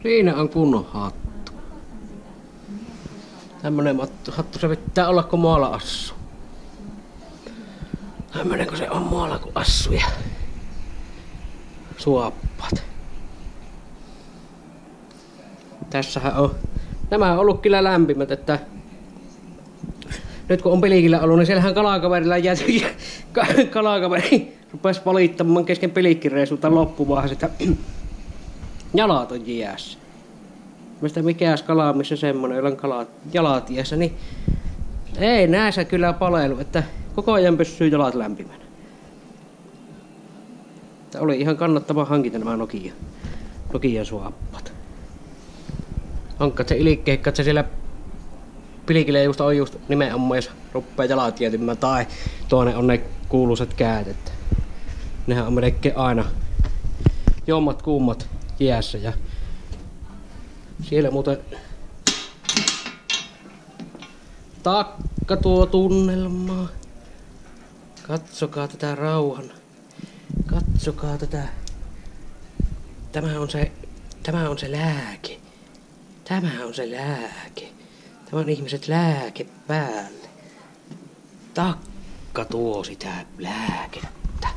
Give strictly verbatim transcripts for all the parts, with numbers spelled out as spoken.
Siinä on kunnon hattu. Tämmönen hattu se pitää olla, kun maalla assuu. Tämmönen kun se on maalla, kun assuja. Suoppat. Tässähän on. Nämä on ollut kyllä lämpimät, että nyt kun on pelikillä ollut, niin siellähän kalakaverilla jääty ja kalakaveri rupes valittamaan kesken pelikkireisuuta loppumaan sitä jalat on jäässä. Mistä mikäs kala, missä semmonen, jolla on kalat, jalat jäässä, niin ei näissä kyllä palelu, että koko ajan pysyy jalat lämpimänä. Että oli ihan kannattava hankinta nämä Nokia, Nokian suoppat. Hankkaat se ilikkeikka, että se siellä pilikillä just on just nimenomaan, jos ruppee jalat jäätymään, tai toinen on ne kuuluisat käät, että nehän on melkein aina jommat kummat jäässä. Ja siellä muuten takka tuo tunnelmaa. Katsokaa tätä rauhan. Katsokaa tätä. Tämä on se, tämä on se lääke. Tämä on se lääke. Tämä on ihmiset lääke päälle. Takka tuo sitä lääkettä.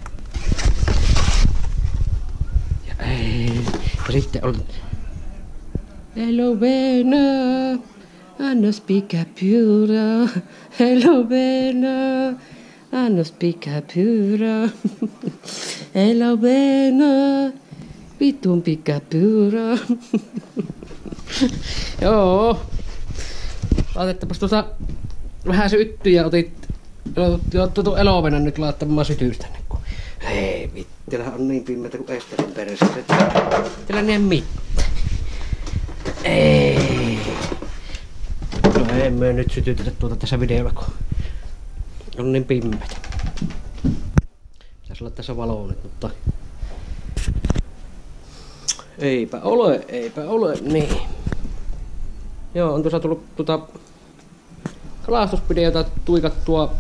Ja, ei. Ja sitten on Hello Bena, annos picapura. Hello Bena, annos picapura. Hello Bena, vitun picapura. Joo. Laitettapas tuossa vähän syttyjä, otit tuon elovenan nyt laittamaan sytystä. Hei vittu, teillähän on niin pimmetä kuin Esterin perässä. Teillä ei mitään. Ei. No emme nyt sytytetä tuota tässä videolla, kun on niin pimmetä. Pitäisi olla tässä valoa nyt, mutta eipä ole, eipä ole, niin. Joo, on tuossa tullut tuota kalastusvideota tuikattua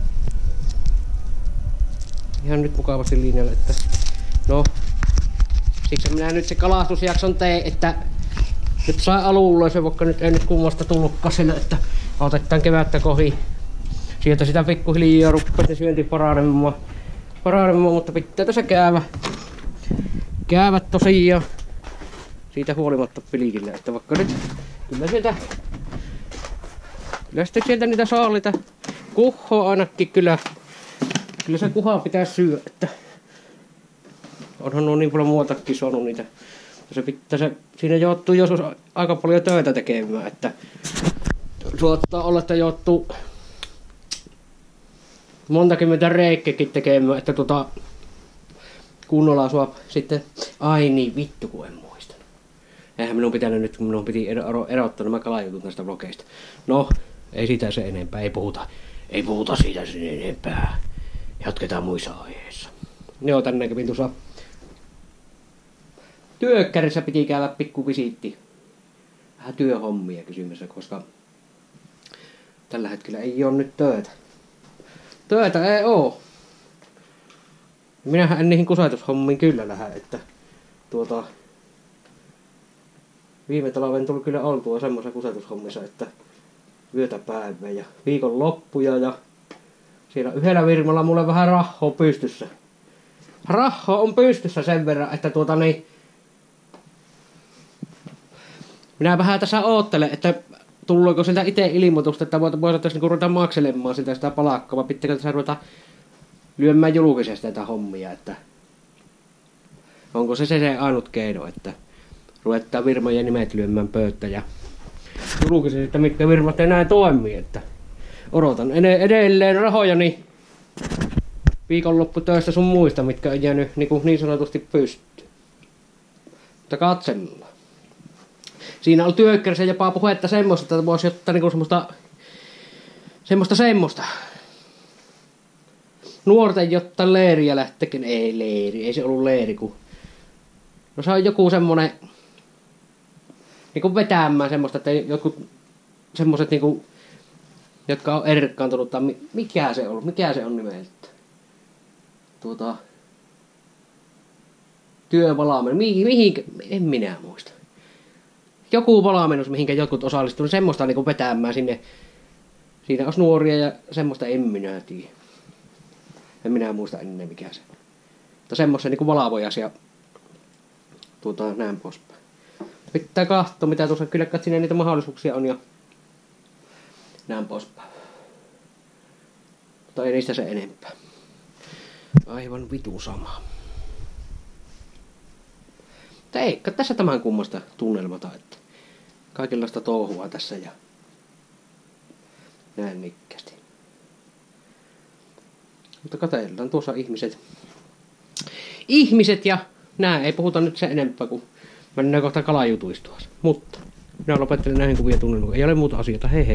ihan nyt mukavasti linjalle, että no siksi minä nyt se kalastusjakson teen, että nyt sai alulle se, vaikka nyt ei nyt kummasta tullutkaan sille, että otetaan kevättä kohi. Sieltä sitä pikkuhiljaa ruppasi syönti paranemaan, paranemaan, mutta pitää tässä käydä. Käydä tosiaan. Siitä huolimatta pilikillä, että vaikka nyt kyllä sieltä Kyllä sitten sieltä niitä saalita. Kuho ainakin kyllä. Kyllä se kuhaa pitää syödä, että onhan nuo niin paljon muutakin saanut niitä. Se pitää se, siinä joutuu joskus aika paljon töitä tekemään, että suottaa olla, että joutuu monta kymmentä reikkeäkin tekemään, että tota kunnolla sua sitten, ai niin vittu kun en muistanut. Eihän minun pitänyt nyt, kun minun piti erottaa nämä kalajutut näistä vlogeista. No, ei sitä se enempää, ei puhuta, ei puhuta siitä sen enempää. Jatketaan muissa aiheissa. Joo, tänne kävin tuossa työkkärissä piti käydä pikku visiitti. Vähän työhommia kysymässä, koska tällä hetkellä ei ole nyt töitä. Töitä ei oo. Minähän en niihin kusetushommiin kyllä lähde, että tuota viime talven tuli kyllä oltua semmoisessa kusetushommissa, että yötä päivää ja viikon loppuja ja siellä yhdellä virmalla mulle vähän rahaa pystyssä. Rahaa on pystyssä sen verran, että tuota niin minä vähän tässä oottelen, että tuleeko sieltä itse ilmoitusta, että voitaisiin niinku ruveta makselemaan sitä, sitä palakkaa, vai pitääkö tässä ruveta lyömään julkisesti näitä hommia, että onko se se, se ainut keino, että ruvetaan firmojen nimet lyömään pöyttä ja julkisesti, että mitkä firmat enää toimii, että odotan edelleen rahojani viikonlopputöistä sun muista, mitkä on jäänyt niin, niin sanotusti pystyyn. Mutta katsellaan. Siinä on työkkärissä jopa puhetta semmoista, että voisi ottaa niin semmoista, semmoista semmoista. Nuorten jotta leiriä lähtekin. Ei leiri, ei se ollut leiri, kun no se on joku semmonen niinku vetämään semmoista, että jotkut semmoset niinku, jotka on erkkaantunut, tai mikä se on, mikä se on nimeltä? Tuota työvalmentaja, mihin, mihin, en minä muista. joku valmennus, mihinkä jotkut osallistuu, semmoista niinku vetämään sinne. Siinä olisi nuoria ja semmoista en minä tiedä. En minä muista ennen mikä se. Mutta semmoista niinku valvojas ja tuota näin poispäin. Pitää katsoa mitä tuossa, kyllä kai siinä niitä mahdollisuuksia on ja näin poispäin. Mutta ei niistä se enempää. Aivan vitun sama. Mutta eikä tässä tämän kummasta tunnelmata, että kaikenlaista touhua tässä ja näin nikkästi. Mutta katsellaan tuossa ihmiset. Ihmiset ja nää, ei puhuta nyt se enempää kuin mennään kohta kalajutuistuessa. Mutta minä lopettelen näihin kuvia tunnelmia. Ei ole muuta asioita, hei hei.